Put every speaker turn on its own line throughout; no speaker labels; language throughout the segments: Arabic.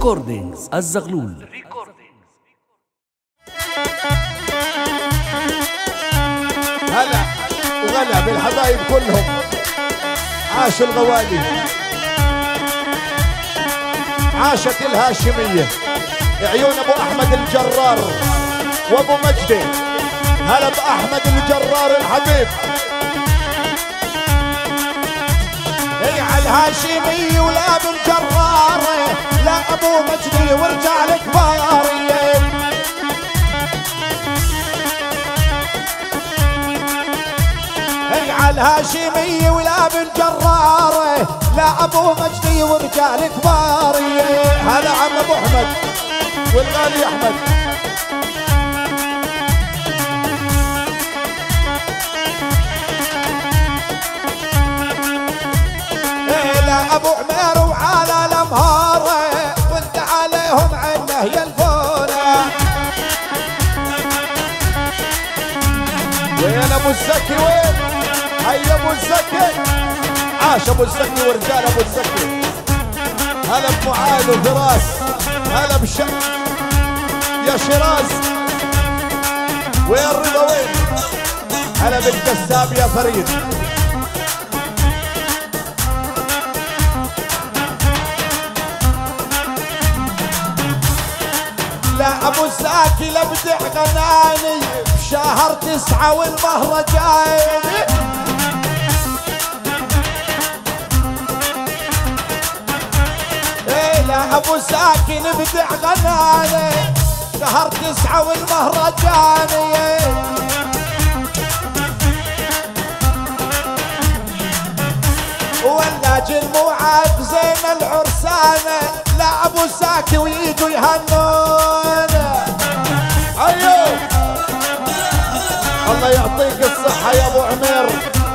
ريكوردينجز الزغلول.
هلا وغلا بالحبايب كلهم. عاش الغوالي، عاشت الهاشمية، عيون ابو احمد الجرار وابو مجدي. هلا باحمد الجرار الحبيب. اي على الهاشمي ولا بالجرار، لا ابو مجدي ورجال كبار. اي على الهاشمي ولا بالجرار، لا ابو مجدي ورجال كبار. هلا عم ابو احمد والغالي احمد. لا ابو عمير وعلى الامهار، وانت عليهم عنه يلفونه. وين ابو الزكي وين؟ حي ابو الزكي، عاش ابو الزكي ورجال ابو الزكي. هلا بمعاذ وفراس، هلا بشق يا شيراز. وين رضا وين؟ هلا بالكساب يا فريد. لا ابو الزاكي لبدع غناني بشهر 9 والمهرجان. لا ابو الزاكي لبدع غناني شهر 9 والمهرجان. والناجي الموعد زين العرسانه، لا ابو الزاكي ويجوا يهنون. ايوه الله يعطيك الصحة يا ابو عمير.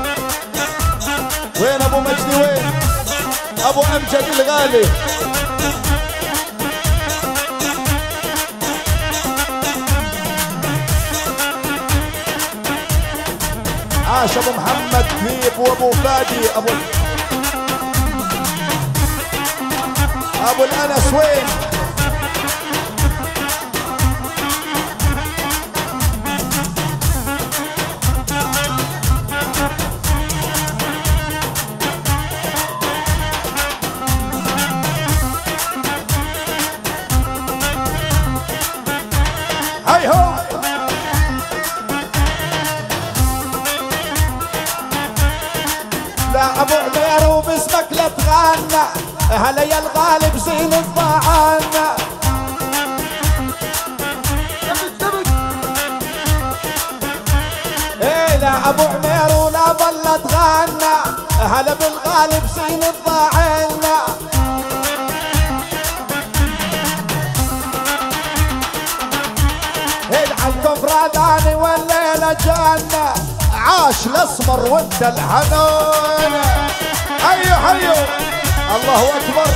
وين ابو مجدي وين؟ ابو امجد الغالي. عاش ابو محمد ذيب وابو فادي. ابو الانس وين؟ هاي هو لا ابو عمير وباسمك لا تغنى. هلا يا الغالب زين الضعانة. ايه لا ابو عمير ولا ظل تغنى. هلا بالغالب زين الضعانة. ادعى فراداني والليلة جنة. عاش الاسمر وانت الحنون. حيو حيو الله اكبر.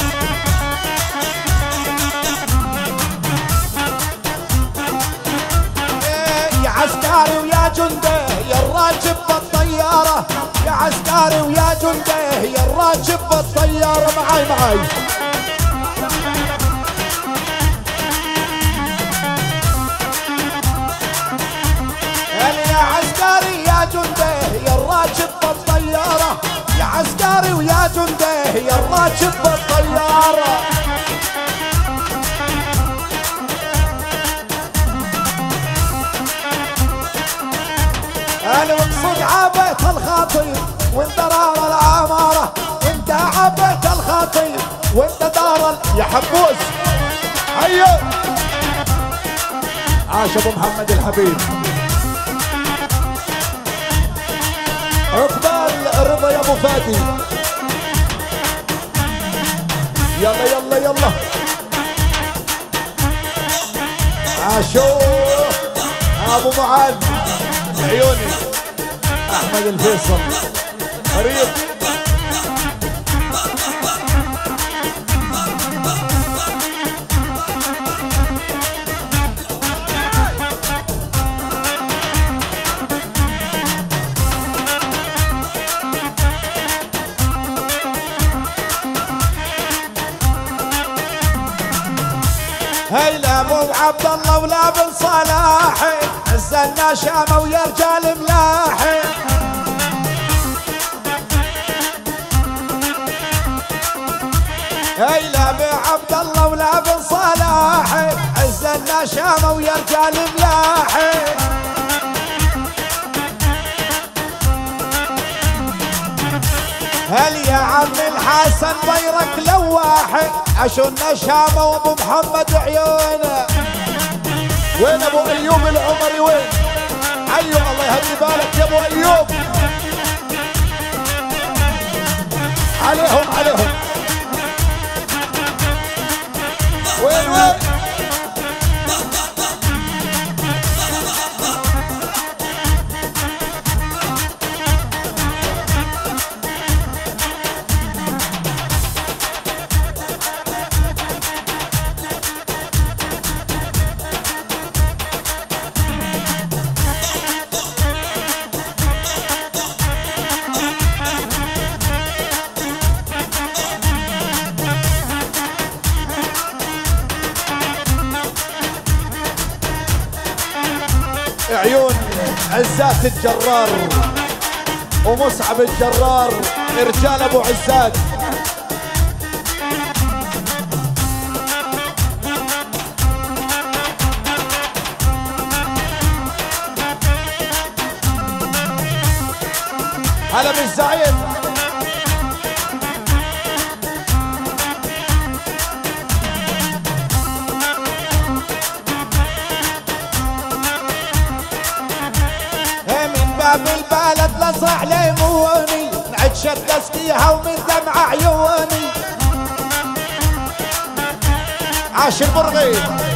يا عسكري ويا جندي يا الراكب بالطيارة. يا عسكري ويا جندي يا الراكب بالطيارة. معاي معاي. يا عسكري يا جندي يا الراكب بالطيارة. يا عسكري ويا جندي يا الراكب بالطيارة. انا مقصود عبيت الخطيب وانت دار العمارة. انت عبيت الخطيب وانت دار يا حبوس. حيو عاش ابو محمد الحبيب. عقبال رضا يا ابو فادي. يلا يلا يلا. عاشو ابو معاذ عيوني. احمد الفيصل قريب. هيلا ابو عبد الله ولا بن صلاح عزلنا شامه ويا رجال ملاحي هيلا ابو عبد الله ولا بن صلاح عزلنا شامه ويا رجال ملاحي هل يا عم الحسن بيرك لواحي عشونا شامه وابو محمد عيونه وين ابو ايوب العمري وين عيو الله يهدي بالك يا ابو ايوب عليهم وين عيون عزات الجرار ومصعب الجرار رجال ابو عزات هلا بالزعيم بالبلد لصح ليموني نعد شد اسقيها ومن دمع عيوني عاش البرغي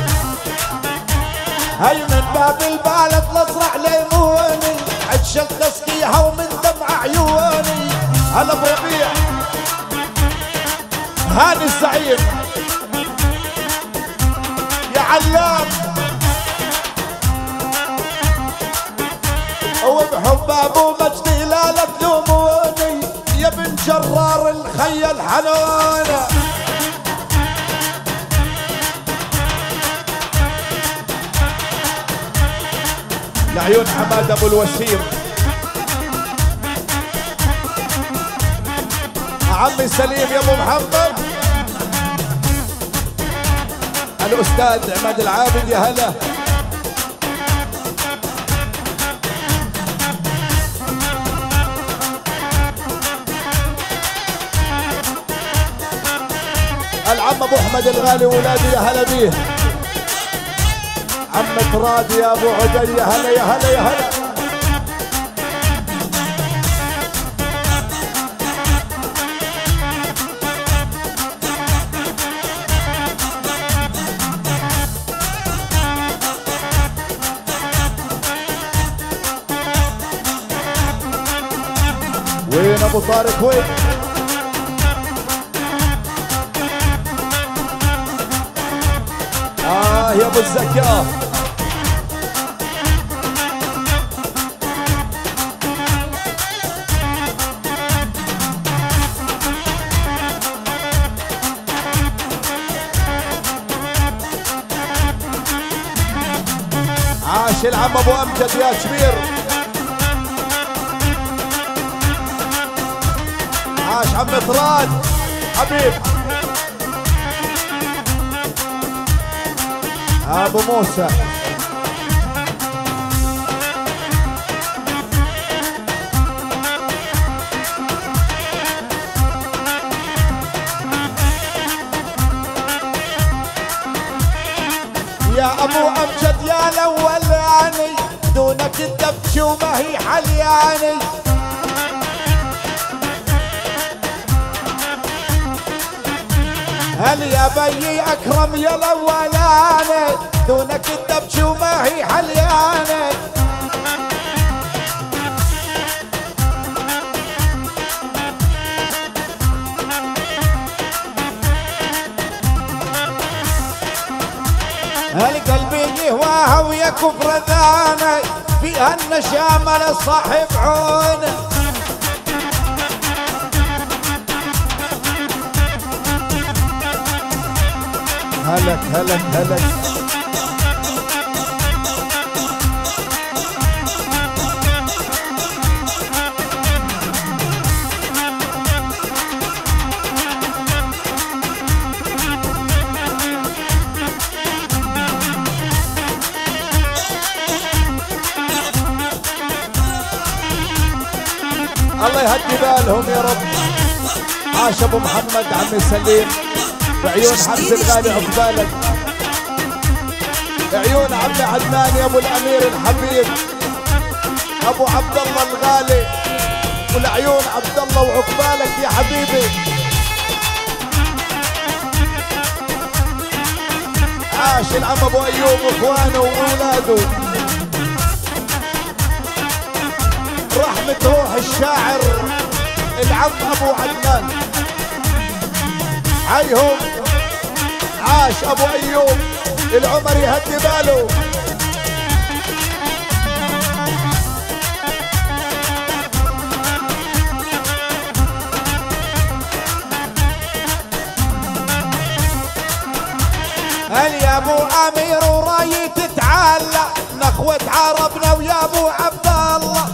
هاي من باب البلد لصح ليموني نعد شد اسقيها ومن دمع عيوني هلا بربيع هاني الزعيم يا علام وبحب ابو مجدي لا تلوموني يا بن جرار الخي الحنونه لعيون حماد ابو الوسيم عمي سليم يا ابو محمد الاستاذ عماد العابد يا هلا العم ابو احمد الغالي وولادي يا هلا بيه عم تراد يا ابو عدي يا هلا يا هلا يا هلا وين ابو طارق وين يا ابو الزكاه عاش العم ابو امجد يا كبير عاش عم طراد حبيب ابو موسى يا ابو امجد يا الاولاني دونك الدبش وما هي حلياني هل يا بيي اكرم يا الاولاني دونك الدبش وما هي حلياني هل قلبي يهواها ويا كفر ذاني فيها النشامه لصاحب عونه هلك هلك هلك. الله يهدي بالهم يا رب. عاش ابو محمد عمي سليم، بعيون حمزه الغالي عقبالك، عيون عمي عدنان يا ابو الامير الحبيب، ابو عبد الله الغالي، والعيون عبد الله وعقبالك يا حبيبي. عاش العم ابو ايوب واخوانه واولاده. رحمة روح الشاعر العم ابو عدنان، حيهم. عاش ابو ايوب العمر يهدي باله. هل يا ابو امير وراي تتعلق، نخوة عربنا ويا ابو عبد الله.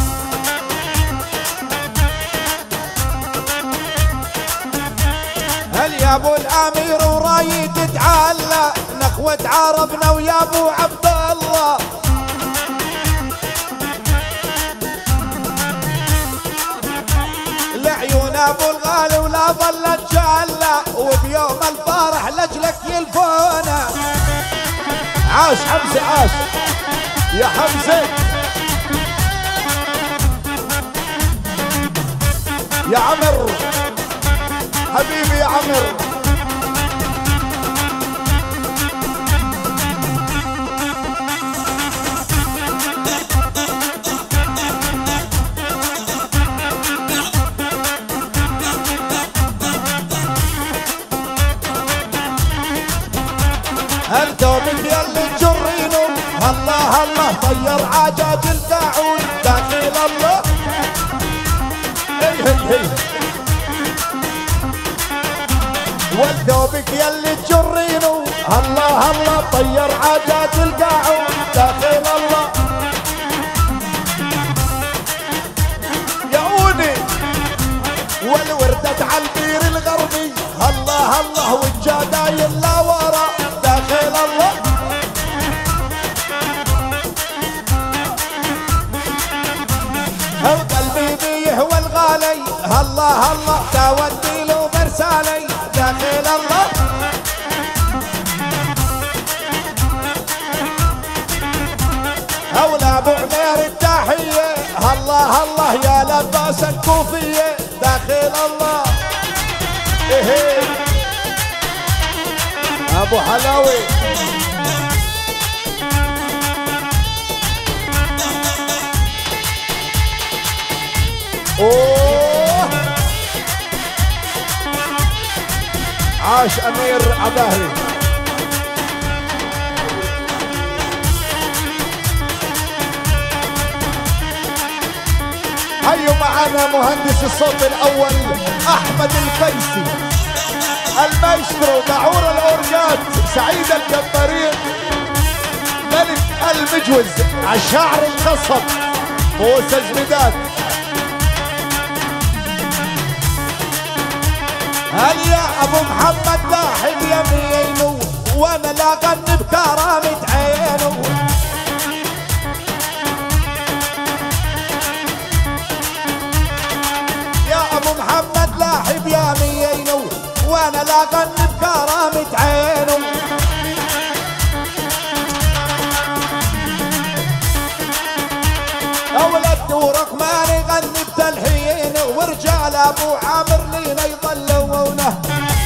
هل يا ابو الامير وراي تتعلق، نخوة عربنا ويا ابو عبد الله. لعيون ابو الغالي ولا ظلت جالة، وبيوم الفرح لاجلك يلفونه. عاش حمزه عاش يا حمزه يا عمر حبيبي يا عمر. هل توبك ياللي تجرينه، الله الله طير عجاج الداعون داخل الله. هي هي هي. والثوبك ياللي تجرينه، الله الله طير عجاج القاعون داخل الله. يعوني والوردة عالبير الغربي، الله الله والجدايل لا ورا داخل الله. هو قلبي بيه والغالي، الله الله تودي له مرسالي داخل الله. هولا ابو عمير التحية، الله الله يا لباس الكوفية داخل الله. ايه ابو حلاوي. اوه عاش امير عباهي. هيو معنا مهندس الصوت الاول احمد الفيسي، المايسترو دعور الاورجات، سعيد الجبارين، ملك المجوز، عالشعر القصب، موسى زميدات. هل يا ابو محمد لاحب يمينه، وانا لا غني بكرامة عينه. يا ابو محمد لاحب يمينه، وانا لا غني بكرامة عينه. اولاد دورك ما نغني بتلحينه، ورجال ابو عامر لينا يضلونه.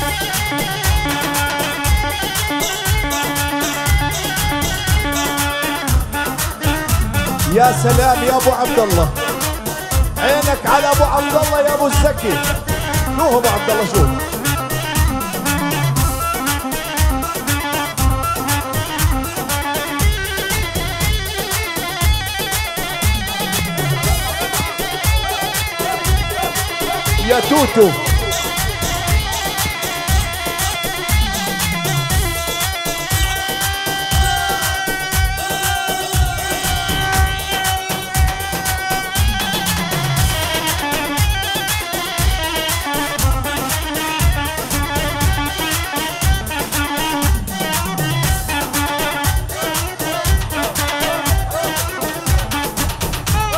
يا سلام يا ابو عبد الله، عينك على ابو عبد الله يا ابو الزكي. شوف ابو عبد الله شوف. يا توتو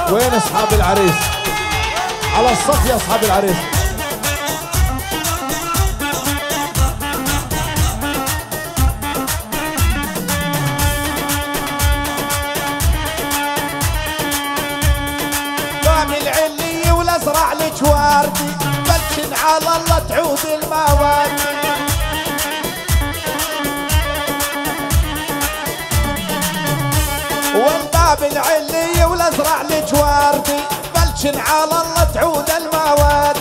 وين اصحاب العريس؟ على الصف يا اصحاب العريس.
قام العلي والازرع لك وردي بلشن على الله تعود الموادي. والباب العلي والازرع لك وردي بلشن على الله تعود المواد.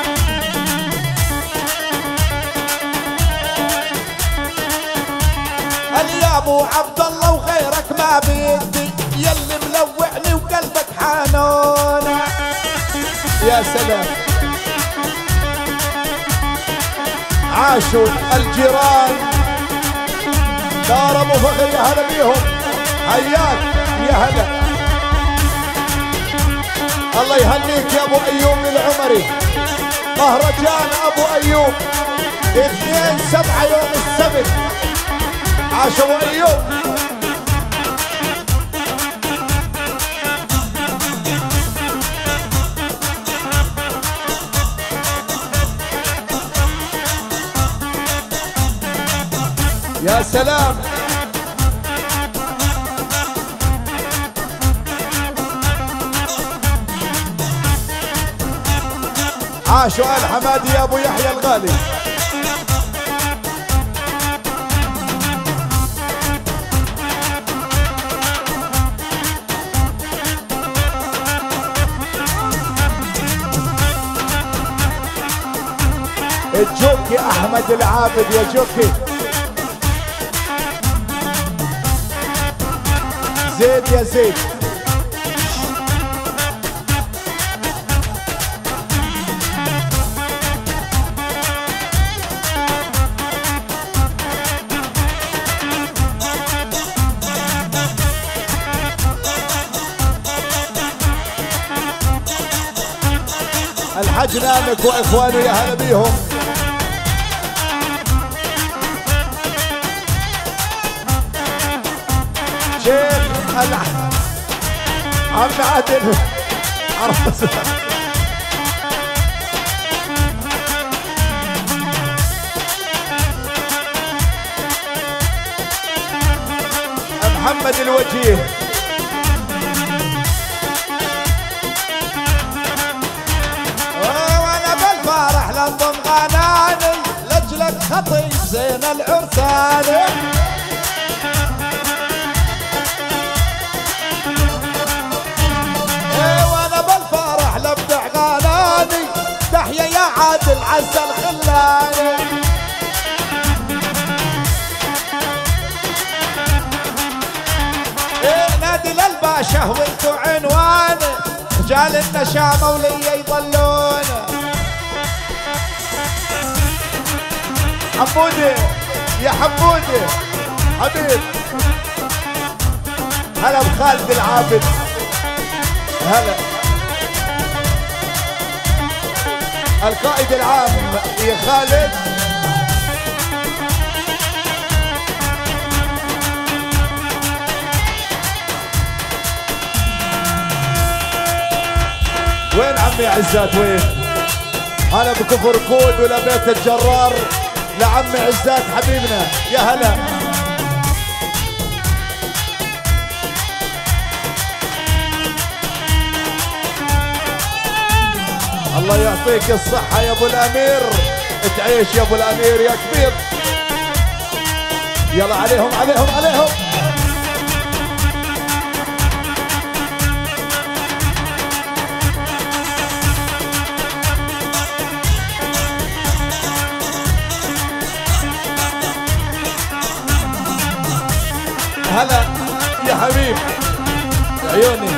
يا ابو عبد الله وغيرك ما بدي يلي ملوعني وقلبك حنونه.
يا سلام. عاشوا الجيران دار ابو فخر، يا هلا بيهم، حياك يا هلا. الله يهنيك يا ابو ايوب العمري، مهرجان ابو ايوب 2/7 يوم السبت. عاش ابو ايوب. يا سلام. عاشوا آل حمادي يا ابو يحيى الغالي. الجوكي احمد العابد يا جوكي. زيد يا زيد. الحاج نامك واخوانه يا هلا بيهم. شيخ عم عادل عرس. محمد الوجيه.
وانا بالفرح لانضم غناني لاجلك خطيب زين العرساني. وانا بالفرح لابدع غناني تحيا يا عادل عز الخلاني. نادي للباشا وانتو عنوانه رجال النشامه وليا يضلونه.
حمودي يا حمودي حبيب. هلا بخالد العابد. هلا. القائد العام يا خالد. وين عمي عزات وين؟ انا بكفر كود ولا بيت الجرار لعمي عزات حبيبنا يا هلا. الله يعطيك الصحة يا ابو الامير، تعيش يا ابو الامير يا كبير. يلا عليهم عليهم عليهم. هلا يا حبيب عيوني.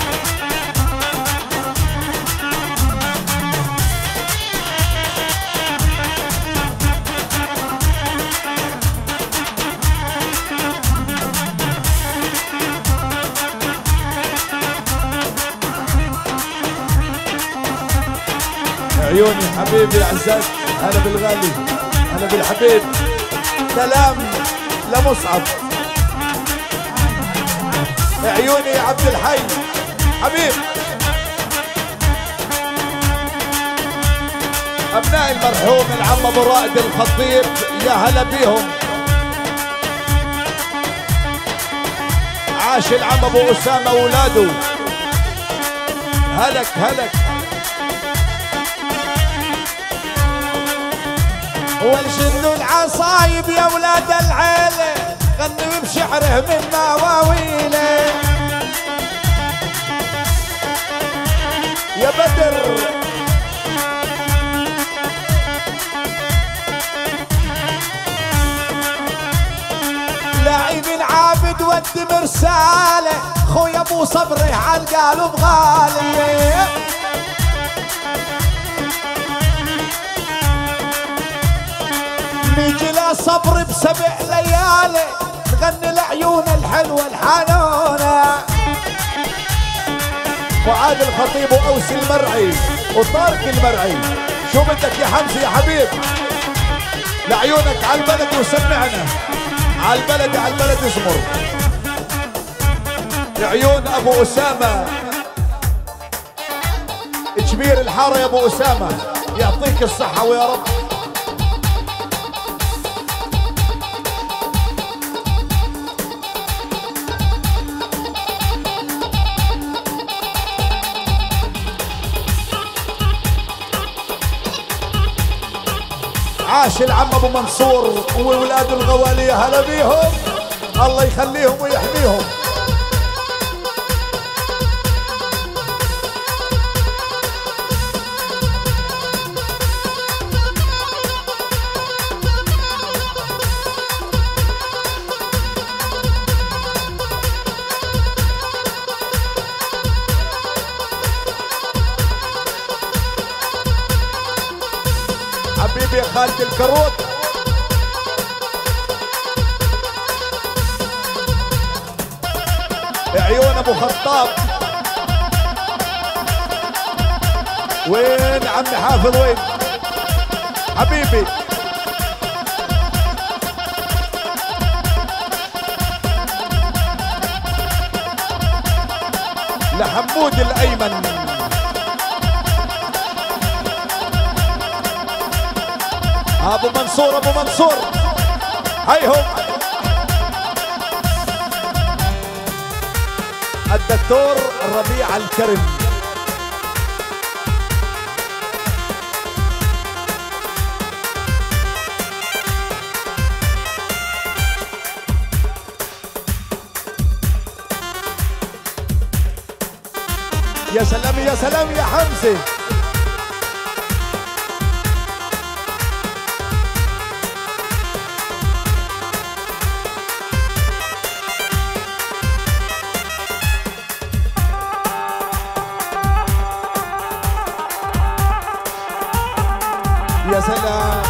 عيوني حبيبي عزات. هلا بالغالي، هلا بالحبيب. سلام لمصعب. عيوني يا عبد الحي حبيب. ابناء المرحوم العم ابو رائد الخطيب يا هلا بيهم. عاش العم ابو اسامه واولاده. هلك هلك.
وانشدوا العصايب يا ولاد العيله، غنوا بشعره من مواويله.
يا بدر
لعيب العابد ود مرساله، خويا ابو صبري عالقالب غالي. نيجي لصبر بسبع ليالي، نغني العيون الحلوه الحنونه.
معاذ الخطيب واوس المرعي وطارق المرعي، شو بدك يا حمزه يا حبيب؟ لعيونك على البلد وسمعنا. على البلد على البلد اسمر. عيون ابو اسامه كبير الحاره يا ابو اسامه، يعطيك الصحه ويا رب. عاش العم ابو منصور وولاد الغوالي هلا بيهم، الله يخليهم ويحميهم. حبيبي يا خالد الكروت. عيون ابو خطاب. وين عمي حافظ وين حبيبي؟ لحمود الايمن. ابو منصور ابو منصور هيهم. الدكتور ربيع الكرم. يا سلام يا سلام يا حمزه. يا سلام.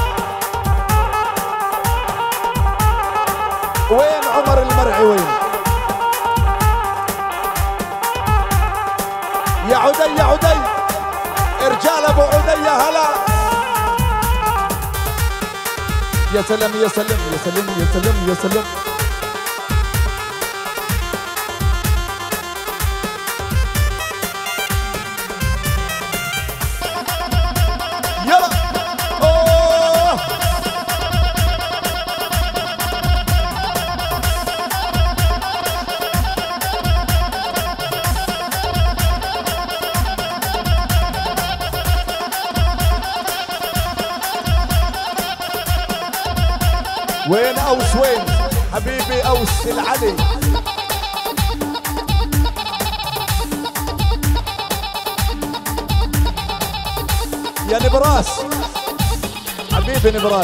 وين عمر المرعي وين؟ يا عدي يا عدي، رجال ابو عدي هلا. يا سلام يا سلام يا سلام يا سلام يا سلام. وين اوس وين حبيبي اوس العلي. يا نبراس حبيبي نبراس.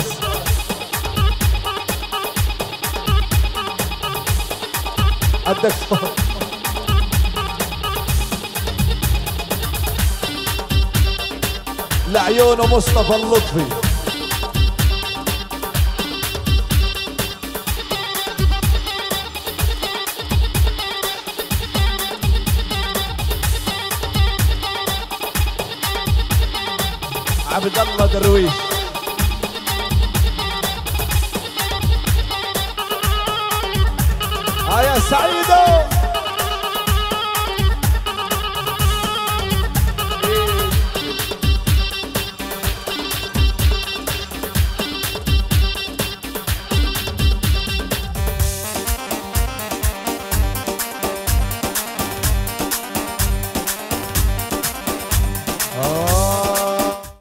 الدكتور لعيونه مصطفى اللطفي. عبد الله درويش. يا سعيدة.